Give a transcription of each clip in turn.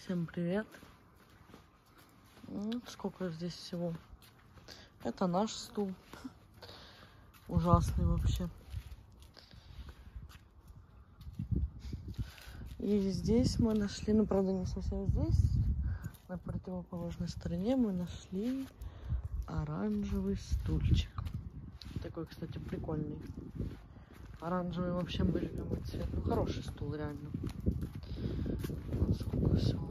Всем привет. Сколько здесь всего. Это наш стул. Ужасный вообще. И здесь мы нашли, ну правда не совсем здесь, на противоположной стороне мы нашли оранжевый стульчик. Такой, кстати, прикольный. Оранжевый вообще мой любимый цвет. Ну хороший стул, реально. Вот сколько всего.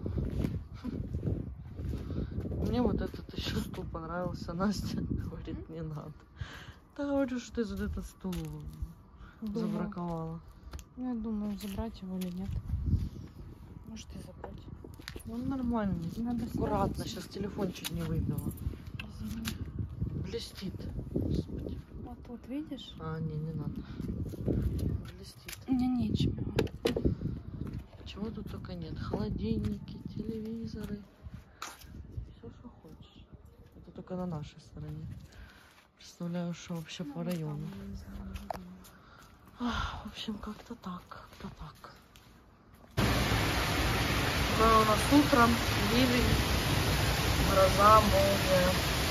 Мне вот этот еще стул понравился. Настя говорит, не надо. Да говорю, что ты за этот стул забраковала. Ну, я думаю, забрать его или нет. Может и забрать. Он нормальный. Надо аккуратно. ставить. Сейчас телефон чуть не выбила. Извини. Блестит. Господи. Вот тут видишь? А, не надо. Блестит. У меня нечего. Чего тут только нет. Холодильники, телевизоры. Все, что хочешь. Это только на нашей стороне. Представляю, что вообще по району. В общем, как-то так. Да, у нас утром ливень, гроза, молния.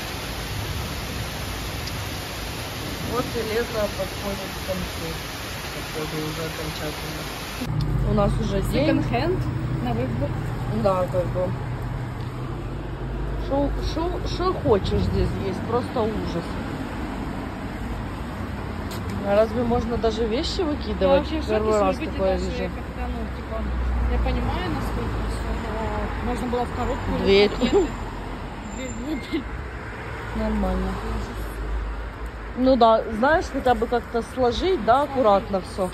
Вот и лето подходит к концу. Походу уже окончательно. У нас уже день. Секонд-хенд на выбор. Да, как бы. Что хочешь здесь есть, просто ужас. А разве можно даже вещи выкидывать? Первый раз такое вижу. Я понимаю, насколько все, но можно было в коробку. Дверь. Дверь. Нормально. Ну да, знаешь, хотя бы как-то сложить, да, аккуратно все.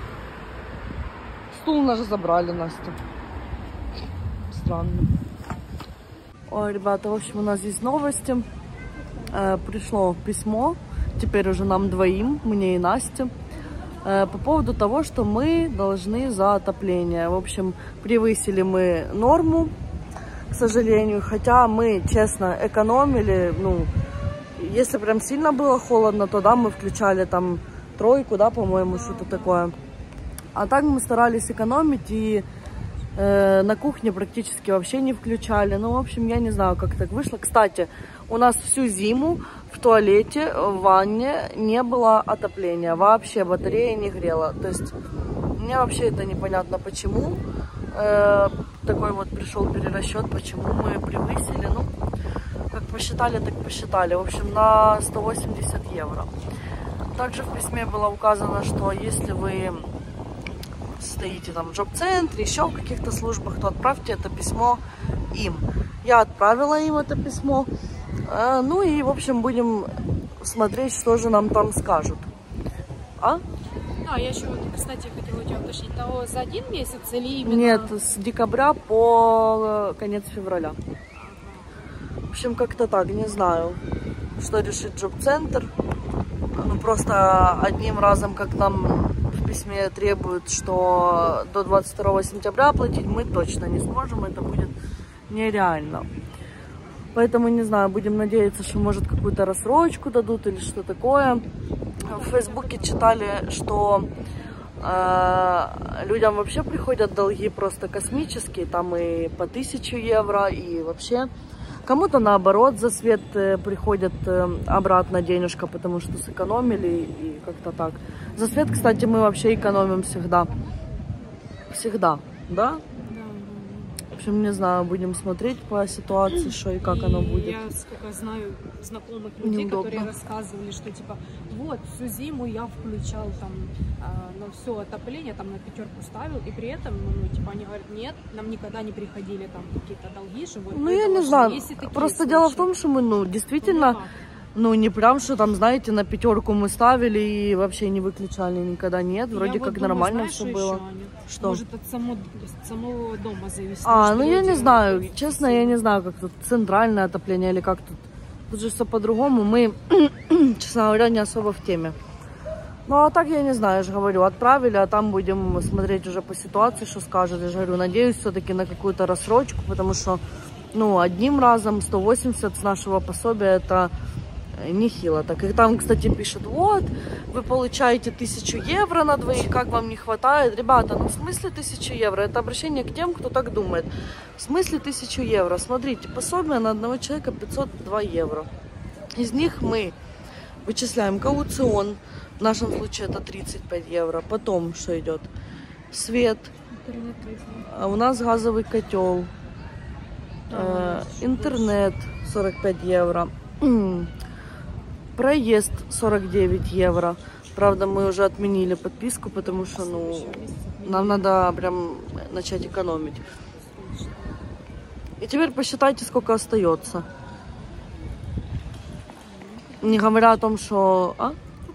Стул наш забрали, Настя. Странно. Ой, ребята, в общем, у нас здесь новости. Пришло письмо, теперь уже нам двоим, мне и Насте, по поводу того, что мы должны за отопление. В общем, превысили мы норму, к сожалению, хотя мы, честно, экономили. Ну, если прям сильно было холодно, то да, мы включали там тройку, да, по-моему, что-то такое. А так мы старались экономить и на кухне практически вообще не включали. Ну, в общем, я не знаю, как так вышло. Кстати, у нас всю зиму в туалете, в ванне не было отопления. Вообще батарея не грела. То есть мне вообще это непонятно, почему. Такой вот пришел перерасчет, почему мы превысили. Ну, как посчитали, так посчитали. В общем, на 180 евро. Также в письме было указано, что если вы стоите там в джоб-центре, еще в каких-то службах, то отправьте это письмо им. Я отправила им это письмо. Ну и, в общем, будем смотреть, что же нам там скажут. А? А, я еще, кстати, хотела у тебя уточнить, то за один месяц или именно? Нет, с декабря по конец февраля. В общем, как-то так, не знаю, что решит джоб-центр. Ну, просто одним разом, как нам в письме требуют, что до 22 сентября оплатить, мы точно не сможем, это будет нереально. Поэтому, не знаю, будем надеяться, что, может, какую-то рассрочку дадут или что такое. В Фейсбуке читали, что людям вообще приходят долги просто космические, там и по 1000 евро, и вообще кому-то наоборот за свет приходит обратно денежка, потому что сэкономили и как-то так. За свет, кстати, мы вообще экономим всегда. Всегда, да? В общем, не знаю, будем смотреть по ситуации, что и как оно будет. Я сколько знаю знакомых людей, Неудобно. которые рассказывали, что типа вот всю зиму я включал там на все отопление, там на 5 ставил, и при этом, ну, типа они говорят, нет, нам никогда не приходили там какие-то долги, что вот. Ну, я не знаю, просто дело в том, что мы, ну, действительно, ну, не прям, что там, знаете, на 5 мы ставили и вообще не выключали никогда, нет, вроде как нормально все было. Что? Может, от самого дома зависит. Ну я не знаю, честно, я не знаю, как тут центральное отопление или как тут. Тут же все по-другому, мы, честно говоря, не особо в теме. Ну, а так я не знаю, я же говорю, отправили, а там будем смотреть уже по ситуации, что скажут. Я же говорю, надеюсь все-таки на какую-то рассрочку, потому что, ну, одним разом 180 с нашего пособия, это нехило. Так, и там, кстати, пишут, вот, вы получаете 1000 евро на двоих, как вам не хватает? Ребята, ну в смысле 1000 евро? Это обращение к тем, кто так думает. В смысле 1000 евро? Смотрите, пособие на одного человека 502 евро. Из них мы вычисляем кауцион, в нашем случае это 35 евро. Потом, что идет? Свет. А у нас газовый котел. Интернет 45 евро. Проезд 49 евро. Правда, мы уже отменили подписку, потому что, ну, нам надо прям начать экономить. И теперь посчитайте, сколько остается. Не говоря о том, что... А?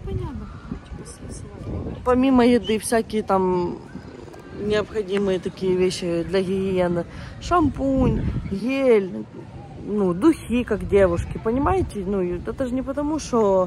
Помимо еды, всякие там необходимые такие вещи для гигиены. Шампунь, гель, ну, духи, как девушки, понимаете? Ну, это же не потому, что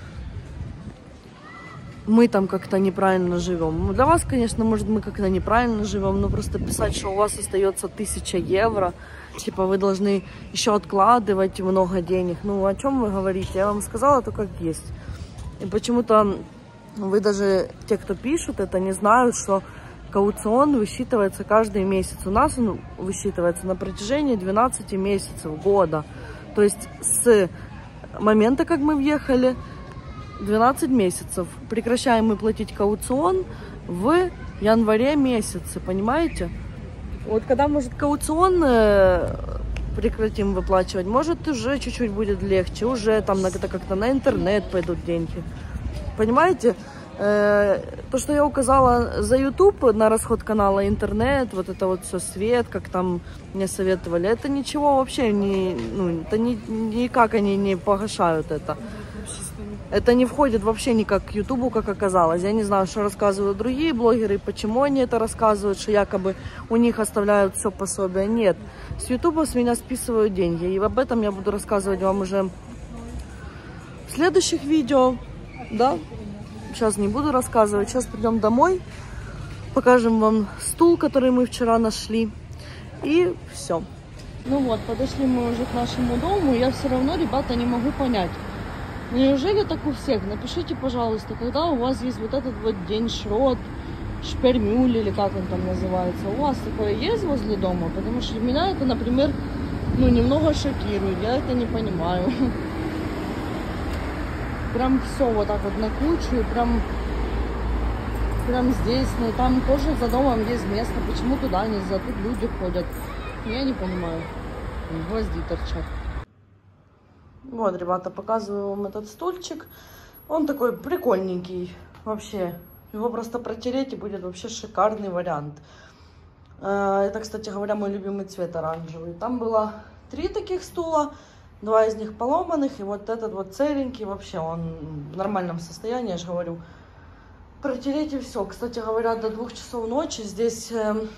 мы там как-то неправильно живем. Для вас, конечно, может, мы как-то неправильно живем, но просто писать, что у вас остается 1000 евро, типа вы должны еще откладывать много денег. Ну, о чем вы говорите? Я вам сказала то, как есть. И почему-то вы даже, те, кто пишут, это не знают, что кауцион высчитывается каждый месяц. У нас он высчитывается на протяжении 12 месяцев года. То есть с момента, как мы въехали, 12 месяцев. Прекращаем мы платить кауцион в январе месяце, понимаете? Вот когда, может, кауцион прекратим выплачивать, может, уже чуть-чуть будет легче, уже там как-то на интернет пойдут деньги. Понимаете? То, что я указала за YouTube на расход канала, интернет, вот это вот все, свет, как там мне советовали, это ничего вообще не, ну, это никак они не погашают это. Это не входит вообще никак к YouTube, как оказалось. Я не знаю, что рассказывают другие блогеры, почему они это рассказывают, что якобы у них оставляют все пособие. Нет, с YouTube с меня списывают деньги, и об этом я буду рассказывать вам уже в следующих видео, да? Сейчас не буду рассказывать. Сейчас придем домой, покажем вам стул, который мы вчера нашли, и все. Ну вот, подошли мы уже к нашему дому. Я все равно, ребята, не могу понять. Неужели так у всех? Напишите, пожалуйста, когда у вас есть вот этот вот день шрот, шпермюль, или как он там называется. У вас такое есть возле дома? Потому что меня это, например, ну, немного шокирует. Я это не понимаю. Прям все вот так вот на кучу, прям здесь, но там тоже за домом есть место, почему туда нельзя, тут люди ходят, я не понимаю, гвозди торчат. Вот, ребята, показываю вам этот стульчик, он такой прикольненький, вообще, его просто протереть и будет вообще шикарный вариант. Это, кстати говоря, мой любимый цвет оранжевый. Там было 3 таких стула. 2 из них поломанных, и вот этот вот целенький, вообще он в нормальном состоянии, я же говорю. Протереть и все. Кстати говоря, до 2 часов ночи здесь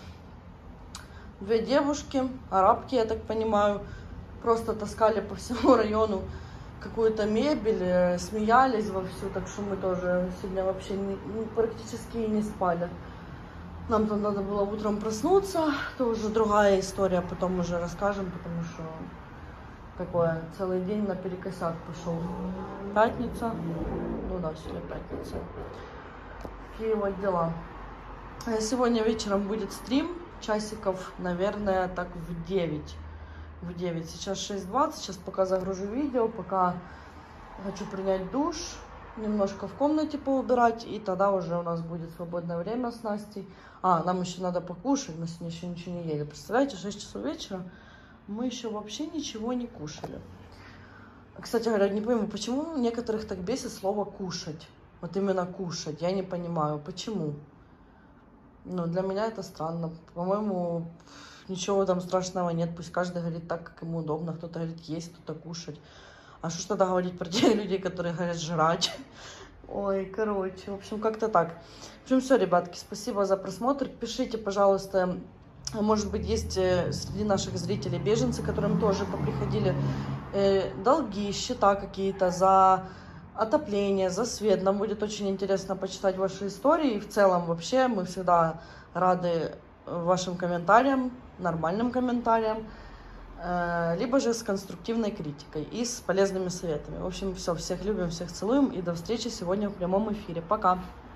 2 девушки, арабки, я так понимаю, просто таскали по всему району какую-то мебель, смеялись вовсю, так что мы тоже сегодня вообще практически не спали. Нам там надо было утром проснуться, это уже другая история, потом уже расскажем, потому что... Такое, целый день наперекосяк пошел. Пятница. Ну да, сегодня пятница. Такие вот дела. Сегодня вечером будет стрим. Часиков, наверное, так в 9. В 9. Сейчас 6:20. Сейчас пока загружу видео, пока хочу принять душ. Немножко в комнате поубирать. И тогда уже у нас будет свободное время с Настей. Нам еще надо покушать. Мы сегодня еще ничего не ели. Представляете, 6 часов вечера. Мы еще вообще ничего не кушали. Кстати говоря, не пойму, почему некоторых так бесит слово «кушать». Вот именно «кушать». Я не понимаю, почему. Ну, для меня это странно. По-моему, ничего там страшного нет. Пусть каждый говорит так, как ему удобно. Кто-то говорит есть, кто-то кушать. А что ж тогда говорить про тех людей, которые говорят жрать? Ой, короче, в общем, как-то так. В общем, все, ребятки, спасибо за просмотр. Пишите, пожалуйста... Может быть, есть среди наших зрителей беженцы, которым тоже поприходили долги, счета какие-то за отопление, за свет. Нам будет очень интересно почитать ваши истории. И в целом вообще мы всегда рады вашим комментариям, нормальным комментариям. либо же с конструктивной критикой и с полезными советами. В общем, все, всех любим, всех целуем и до встречи сегодня в прямом эфире. Пока!